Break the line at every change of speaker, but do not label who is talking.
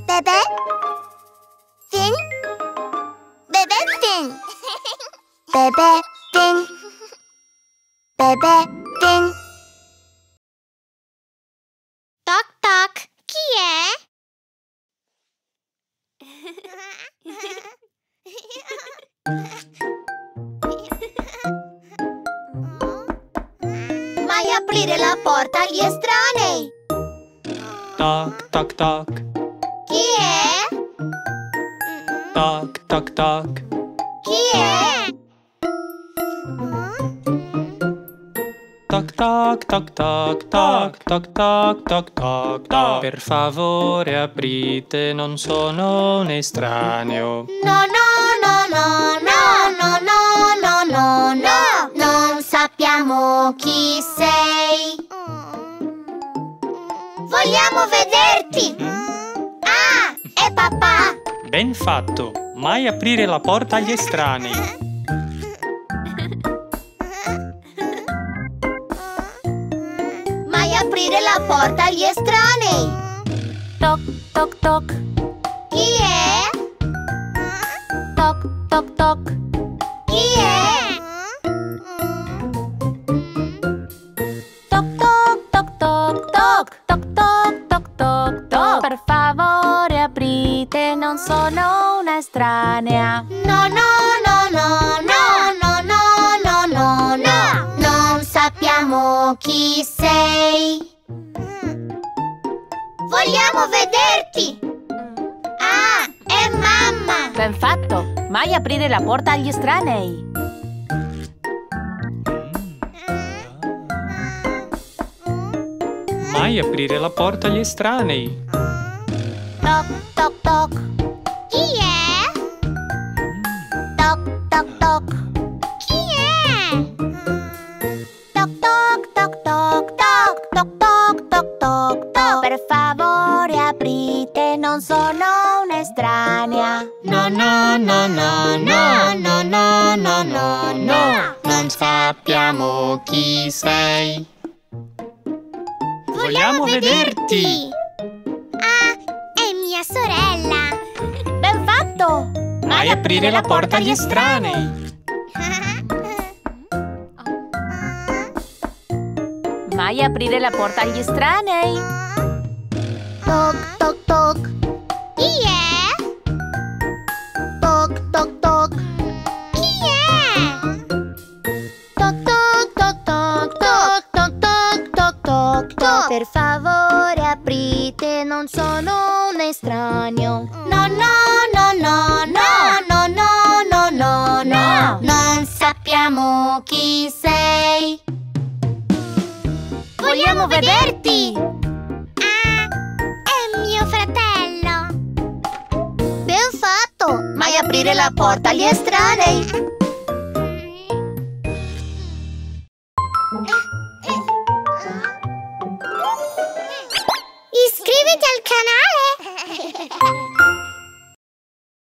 Bebè? Finn? Bebè Finn! Bebè Finn! Bebè Finn! Toc toc! Chi è? Mai aprire la porta agli estranei!
Toc toc toc.
Chi è?
Toc toc toc.
Chi è?
Toc toc toc toc toc toc toc toc toc toc. Per favore aprite, non sono un estraneo.
No, no, no, no, no, no, no, no, no, no. Non sappiamo chi sei. Vogliamo vederti. Ah, è papà.
Ben fatto! Mai aprire la porta agli estranei.
Mai aprire la porta agli estranei.
Toc toc toc.
Chi è?
Toc toc toc.
Chi è?
Toc toc toc toc toc. Toc toc toc toc toc. Per favore aprite, non sono una estranea.
No, no, no, no, no, no, no, no, no, no. Non sappiamo chi sei. Vogliamo vederti. Ah, è mamma.
Ben fatto! Mai aprire la porta agli estranei.
Mai aprire la porta agli estranei.
Toc, toc, toc. Chi è? Toc, toc, toc. Chi è? Toc, toc, toc, toc, toc, toc, toc, toc, toc, toc.
Per favore aprite, non sono un'estranea.
No, no, no, no, no, no, no, no, no, no.
Non sappiamo chi sei. Vogliamo vederti.
Ah, è mia sorella.
Ben fatto!
Mai aprire la porta agli estranei.
Mai aprire la porta agli estranei.
Toc, toc, toc. Chi è? Toc, toc, toc. Chi è? Toc, toc, toc, toc, toc, toc, toc, toc, toc, toc. Per favore aprite, non sono un estraneo. No, no, no, no, no, no, no, no, no, no. Non sappiamo chi sei. Vogliamo vederti. Ah, è mio fratello. Ben fatto. Mai aprire la porta agli estranei. Iscriviti al canale!